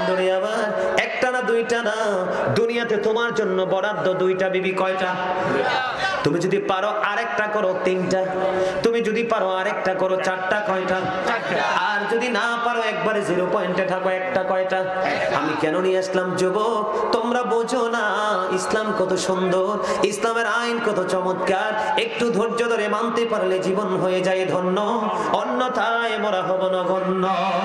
বন্ধুরে আবার একটা না দুইটা না, দুনিয়াতে তোমার জন্য বরাদ্দ দুইটা বিবি। কয়টা? তুমি যদি পারো আরেকটা করো তিনটা, তুমি যদি পারো আরেকটা করো চারটা। কয়টা? আর যদি না পারো একবারে 0 পয়েন্টে থাকো একটা। কয়টা? আমি কেন নিয়ে আসলাম যুবক, তোমরা বোঝো না ইসলাম কত সুন্দর, ইসলামের আইন কত চমৎকার। একটু ধৈর্য ধরে মানতে পারলে জীবন হয়ে যায় ধন্য, অন্যথায় মোরা হব নগণ্য।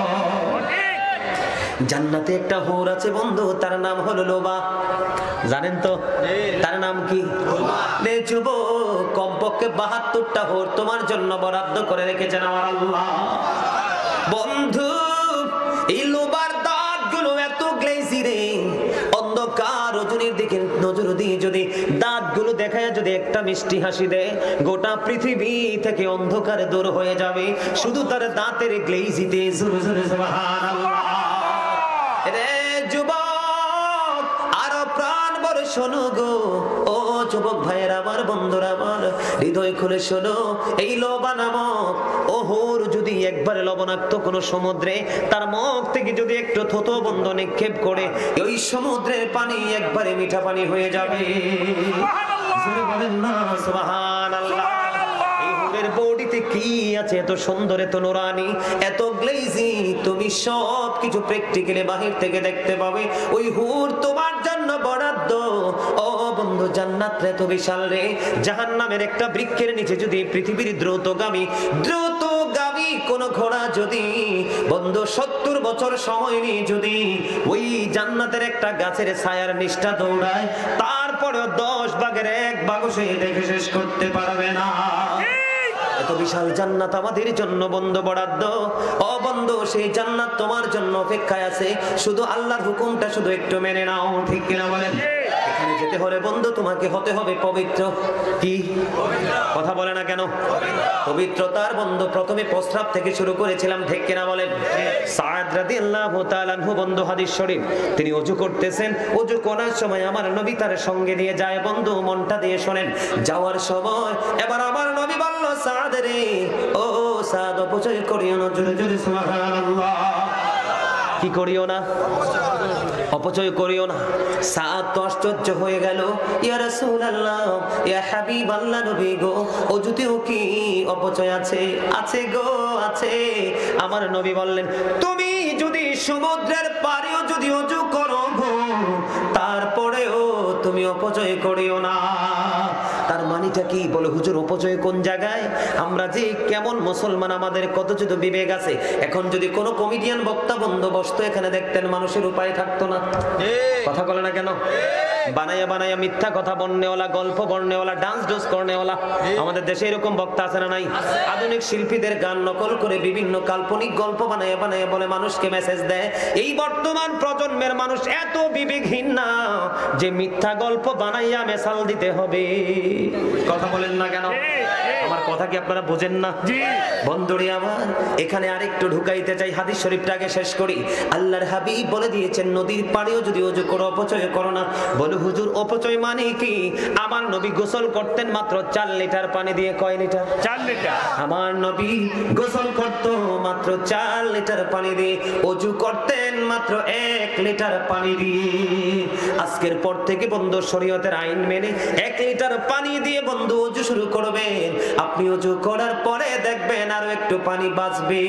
জান্নাতে একটা হুর আছে বন্ধু, তার নাম হলো লোবা। জানেন তো তার নাম কি? রে যুবক, কমপক্ষে 72টা হুর তোমার জন্য বরাদ্দ করে রেখেছেন আমার আল্লাহ। বন্ধু, এই লোবার দাঁতগুলো এত গ্লেজি রে, অন্ধকার রজনীর দিকে নজর দিয়ে যদি দাঁতগুলো দেখায় যদি একটা মিষ্টি হাসি দেয়, গোটা পৃথিবী থেকে অন্ধকার দূর হয়ে যাবে শুধু তার দাঁতের গ্লেজিতে। জোরে জোরে সুবহানাল্লাহ। রে যুবক, আরো প্রাণ ভরে শোনো গো, ও যুবক ভাইয়ের আমার, বন্ধুরা আমার, হৃদয় খুলে শোনো। এই লোবা নামক ওহুর যদি একবারে লবণাক্ত কোন সমুদ্রে তার মুখ থেকে যদি একটু থুতু বন্ধ নিক্ষেপ করে, ওই সমুদ্রের পানি একবারে মিঠা পানি হয়ে যাবে। সুবহানাল্লাহ। বডিতে কি আছে এত সুন্দর, এত নুরানি, এত গ্লেজি, তুমি সব কিছু প্র্যাকটিক্যালি বাহির থেকে দেখতে পাবে। ওই হুর তোমার জন্য বরাদ্দ। ও বন্ধু, জান্নাত এত বিশাল রে, জাহান্নামের একটা বৃক্ষের নিচে যদি পৃথিবীর দ্রুতগামী কোন ঘোড়া যদি বন্ধু 70 বছর সময় নিয়ে যদি ওই জান্নাতের একটা গাছের ছায়ার নিচটা দৌড়ায়, তারপরেও 10 ভাগের 1 ভাগও সে দেখে শেষ করতে পারবে না। এত বিশাল জান্নাত আমাদের জন্য বন্ধু বরাদ্দ। ও বন্ধু, সেই জান্নাত তোমার জন্য অপেক্ষায় আছে, শুধু আল্লাহর হুকুমটা শুধু একটু মেনে নাও। ঠিক কিনা বলেন? এখানে যেতে হলে বন্ধু তোমাকে হতে হবে পবিত্র। কি কথা বলে না কেন? পবিত্রতার বন্ধু প্রথমে প্রস্রাব থেকে শুরু করেছিলাম। ঠিক কিনা বলেন? সাদ রাদিয়াল্লাহু তাআলা আনহু বন্ধু, হাদিস শরীফ, তিনি ওযু করতেছেন, ওযু করার সময় আমার নবী তার সঙ্গে নিয়ে যায়। বন্ধু মনটা দিয়ে শোনেন, যাওয়ার সময় এবার আমার নবী বলল, সাদ রে, ও সাদ, অপচয় করিও না। জোরে জোরে সুবহানাল্লাহ। কি করিও না? অপচয় করিও না। সাদ তো আশ্চর্য হয়ে গেল, ইয়া রাসূলুল্লাহ, ইয়া হাবিবাল্লাহ, নবী গো, ওযুতেও কি অপচয় আছে? আছে গো, আছে। আমার নবী বললেন, তুমি যদি সমুদ্রের পাড়েও যদি ওযু করো গো, তারপরেও তুমি অপচয় করিও না। তার মানেটা কি? বলে হুজুর, অপচয় কোন জায়গায়? আমরা যে কেমন মুসলমান, আমাদের কত যদি বিবেক আছে। এখন যদি কোনো কমেডিয়ান বক্তা বন্ধু বসতো এখানে, দেখতেন মানুষের উপায় থাকতো না। কথা বলে না কেন? বানায়া বানায়া মিথ্যা কথা বলনেওয়ালা, গল্প বলনেওয়ালা, ডান্স ডোজ করনেওয়ালা আমাদের দেশে এরকম বক্তা আছে না নাই? আধুনিক শিল্পীদের গান নকল করে বিভিন্ন কাল্পনিক গল্প বানায়া বানায়া বলে মানুষকে মেসেজ দেয়। এই বর্তমান প্রজন্মের মানুষ এত বিবেকহীন না যে মিথ্যা গল্প বানাইয়া মেসাল দিতে হবে। কথা বলেন না কেন? আমার কথা কি আপনারা বোঝেন না? বন্ধুরে আমার, এখানে আরেকটু ঢুকাইতে চাই, হাদিস শরীফটা আগে শেষ করি। আল্লাহর হাবিব বলে দিয়েছেন, নদীর পাড়েও যদি ওযু করো অপচয় করো না। বলে হুজুর, অপচয় মানে কি? আমার নবী গোসল করতেন মাত্র 4 লিটার পানি দিয়ে। কয় লিটার? 4 লিটার। আমার নবী গোসল করত মাত্র 4 লিটার পানি দিয়ে, ওযু করতেন মাত্র 1 লিটার পানি দিয়ে। আজকের পর থেকে বন্ধু শরীয়তের আইন মেনে 1 লিটার পানি দিয়ে বন্ধু ওযু শুরু করবেন। আপনি ওযু করার পরে দেখবেন আরো একটু পানি বাঁচবে।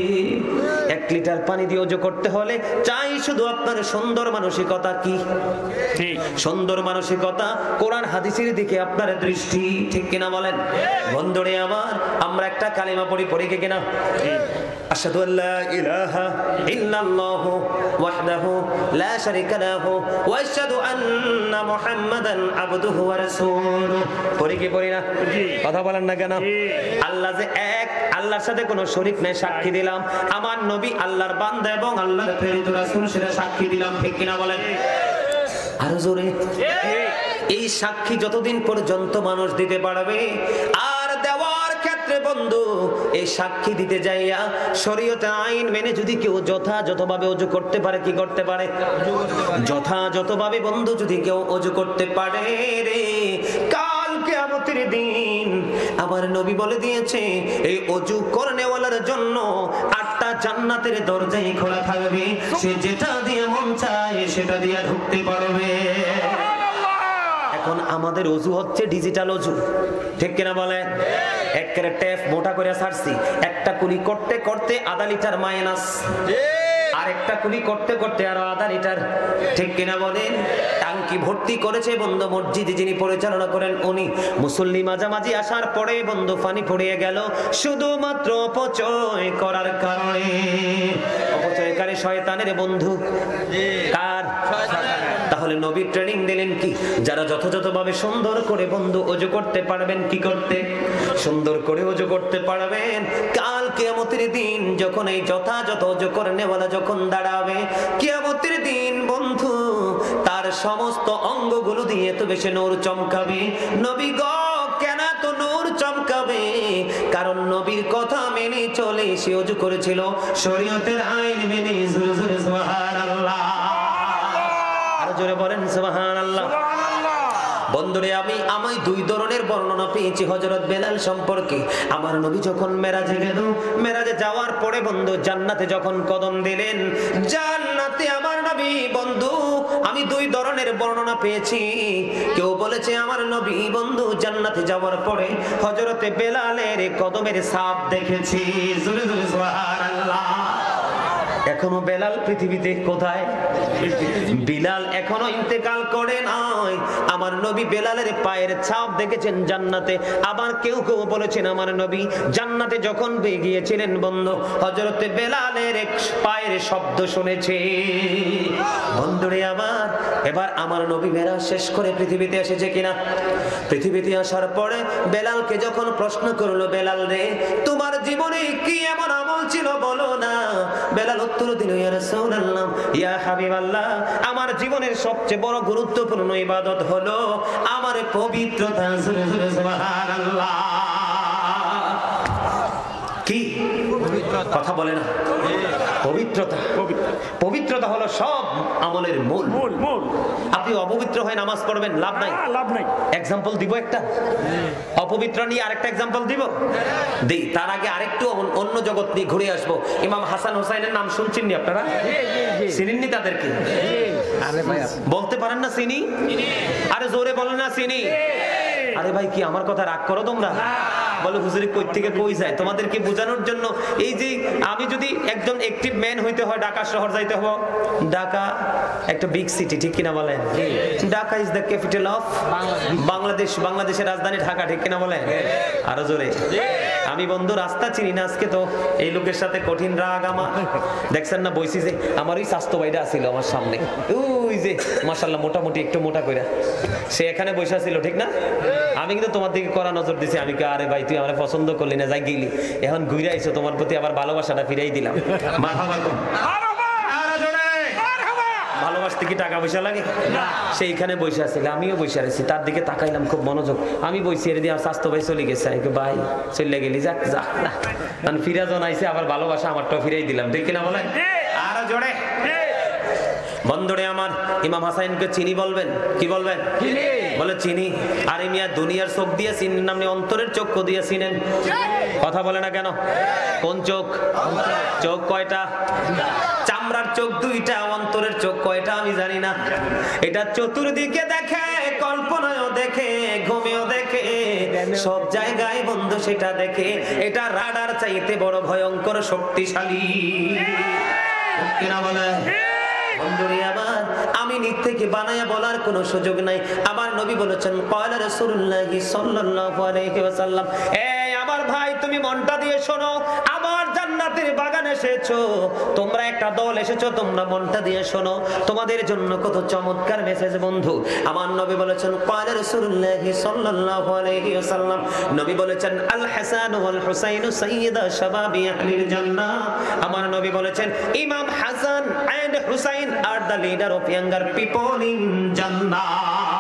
1 লিটার পানি দিয়ে ওযু করতে হলে চাই শুধু আপনার সুন্দর মানসিকতা। কি ঠিক? সুন্দর মানসিকতা, কোরআন হাদিসের দিকে আপনার দৃষ্টি। ঠিক কিনা বলেন? বন্ধুরে আমার, আমরা একটা কালিমা পড়ি, পড়ি কি কিনা? আশহাদু আল্লা ইলাহা ইল্লাল্লাহু ওয়াহদাহু লা শারীকা লাহু ওয়া আশহাদু আন্না মুহাম্মাদান আবদুহু ওয়া রাসূলুহু। পড়ি কি পড়ি না? কথা বলেন না কেন? আল্লাহ যে এক, আল্লাহর সাথে কোনো শরীক নাই, সাক্ষী দিলাম। আমার নবী আল্লাহর বান্দা এবং আল্লাহর প্রেরিত রাসূল, সেটা সাক্ষী দিলাম। ঠিক কিনা বলেন? আরো জোরে। এই সাক্ষী যতদিন পর্যন্ত মানুষ দিতে পারবে, আর দেওয়ার ক্ষেত্রে বন্ধু এই সাক্ষী দিতে যাইয়া শরীয়তের আইন মেনে যদি কেউ যথাযথভাবে ওযু করতে পারে, কি করতে পারে? যথাযথভাবে বন্ধু যদি কেউ ওযু করতে পারে রে, কাল কিয়ামতের দিন আমার নবী বলে দিয়েছে, এই ওযু করনেওয়ালার জন্য 8টা জান্নাতের দরজাই খোলা থাকবে, সে যেটা দিয়ে মন চায় সেটা দিয়ে ঢুকতে পারবে। এখন আমাদের অজু হচ্ছে ডিজিটাল অজু, ঠিক কিনা বলে? একেবারে ট্যাপ মোটা করে ছাড়ছি, একটা কুলি করতে করতে আধা লিটার মাইনাস, আর একটা কুলি করতে করতে আরো আধা লিটার, ঠিক কিনা বলেন? টাঙ্কি ভর্তি করেছে বন্ধু মসজিদে যিনি পরিচালনা করেন উনি। মুসল্লি মাঝামাঝি আসার পরে বন্ধু পানি পড়িয়ে গেল শুধুমাত্র অপচয় করার কারণে। অপচয়কারী শয়তানের বন্ধু, কার? তাহলে নবী ট্রেনিং দিলেন কি? যারা যথাযথভাবে সুন্দর করে বন্ধু ওযু করতে পারবেন, কি করতে? সুন্দর করে ওযু করতে পারবেন, কাল কিয়ামতের দিন যখন এই যথাযথ ওযু করে নেওয়ালা যখন দাঁড়াবে কিয়ামতের দিন বন্ধু, তার সমস্ত অঙ্গগুলো দিয়ে তো বেশি নূর চমকাবে। নবী গো কেন তো নূর চমকাবে? কারণ নবীর কথা মেনে চলে সে ওযু করেছিল, শরীয়তের আইন মেনে। জোরে জোরে সুবহানাল্লাহ, আর জোরে বলেন সুবহানাল্লাহ। বন্ধুরে আমি দুই ধরনের বর্ণনা পেয়েছি হযরত বেলাল সম্পর্কে। আমার নবী যখন মেরাজে গেল, মেরাজে যাওয়ার পরে বন্ধু জান্নাতে যখন কদম দিলেন, জান্নাতে আমার নবী বন্ধু আমি দুই ধরনের বর্ণনা পেয়েছি। কেউ বলেছে আমার নবী বন্ধু জান্নাতে যাওয়ার পরে হযরতে বেলালের কদমের ছাপ দেখেছি। জোরে জোরে সুবহানাল্লাহ। এখনো বেলাল পৃথিবীতে কোথায়? বিলাল এখনো ইন্তেকাল করে নাই, আমার নবী বেলালের পায়ের ছাপ দেখেছেন জান্নাতে। আবার কেউ কেউ বলেছেন আমার নবী জান্নাতে যখন গিয়েছিলেন বন্ধু হযরতে বেলালের পায়ের শব্দ শুনেছে। বন্ধুরে আমার, এবার আমার নবী মেরাজ শেষ করে পৃথিবীতে এসেছে কিনা? পৃথিবীতে আসার পরে বেলালকে যখন প্রশ্ন করলো, বেলাল রে তোমার জীবনে কি এমন আমল ছিল বলো না? বেলাল উত্তর দিল, ইয়া রাসূলুল্লাহ, ইয়া হাবিবাল্লাহ, আমার জীবনের সবচেয়ে বড় গুরুত্বপূর্ণ ইবাদত হলো আমার পবিত্রতা। সুবহানাল্লাহ। কি কথা বলে না? পবিত্রতা। পবিত্রতা হলো সব আমলের মূল। আপনি অপবিত্র হয়ে নামাজ পড়বেন, লাভ নাই, লাভ নাই। এক্সাম্পল দিব একটা, অপবিত্র নিয়ে আরেকটা এক্সাম্পল দিব। দেই তার আগে আরেকটু অন্য জগৎ নিয়ে ঘুরে আসবো। ইমাম হাসান হুসাইনের নাম শুনছেন নি আপনারা? চিনেননি তাদেরকে? বলতে পারেন না চিনি? আরে জোরে বলেন না চিনি। আরে ভাই কি আমার কথা রাগ করো তোমরা? বলে হুজুরি কই থেকে কই যায়? তোমাদেরকে বোঝানোর জন্য এই যে আমি যদি একজন অ্যাক্টিভ ম্যান হইতে হয় ঢাকা শহর যাইতে হবে। ঢাকা একটা বিগ সিটি, ঠিক কিনা বলেন? Dhaka is the capital of Bangladesh. বাংলাদেশের রাজধানী ঢাকা, ঠিক কিনা বলেন? আরো জোরে। আমি বন্ধু রাস্তা চিনি না, আজকে তো এই লোকের সাথে কঠিন রাগ আমার। দেখছেন না বইছি যে আমার ওই স্বাস্থ্য ভাইটা ছিল আমার সামনে, ওই যে মাশাআল্লাহ মোটামুটি একটু মোটা কইরা, সে এখানে বসে ছিল, ঠিক না? আমি কিন্তু তোমার দিকে কড়া নজর দিছি। আমি আরে ভাই তুই আমার পছন্দ করলি না, যাই গেলি, এখন ঘুরে আইছো, তোমার প্রতি আবার ভালোবাসাটা ফিরাই দিলাম। ভালোবাসতে কি টাকা পয়সা লাগে? সেইখানে বসে আছিল, আমিও বসে আছি, তার দিকে তাকাইলাম খুব মনোযোগ। আমি বসি এর দিয়ে আর স্বাস্থ্য ভাই চলে গেছে, ভাই চলে গেলি, যাক যা না, ফিরা জানাইছে, আবার ভালোবাসা আমারটাও ফিরাই দিলাম, ঠিক কিনা বলেন? আরো জোরে। বন্ধুরে আমার, ইমাম হাসাইনকে চিনি বলবেন? কি বলবেন? বলে চিনি। আরে মিয়া দুনিয়ার চোখ দিয়ে চিনেন না, আপনি অন্তরের চক্ষু দিয়ে চিনেন। কথা বলে না কেন? কোন চোখ? চোখ কয়টা? চামড়ার চোখ দুইটা, অন্তরের চোখ কয়টা আমি জানি না। এটা চতুর্দিকে দেখে, কল্পনায়ও দেখে, ঘুমেও দেখে, সব জায়গায় বন্ধু সেটা দেখে। এটা রাডার চাইতে বড় ভয়ঙ্কর শক্তিশালী, কিনা বলে? বন্ধুরে আমার, আমি নিজ থেকে বানায়া বলার কোনো সুযোগ নাই। আমার নবী বলেছেন ক্বালা রাসূলুল্লাহি সাল্লাল্লাহু আলাইহি ওয়াসাল্লাম, এই আমার ভাই তুমি মনটা দিয়ে শোনো, আবার জান্নাতের বাগানে এসেছো, তোমরা একটা দল এসেছো, তোমরা মনটা দিয়ে শোনো, তোমাদের জন্য কত চমৎকার মেসেজ বন্ধু। আমার নবী বলেছেন ক্বালা রাসূলুল্লাহি সাল্লাল্লাহু আলাইহি ওয়াসাল্লাম, নবী বলেছেন আল হাসান ওয়াল হুসাইন সাইয়্যিদা শাবাবি আহলিল জান্নাহ। আমার নবী বলেছেন Imam Hasan and Hussain are the leader of younger people in Jannah.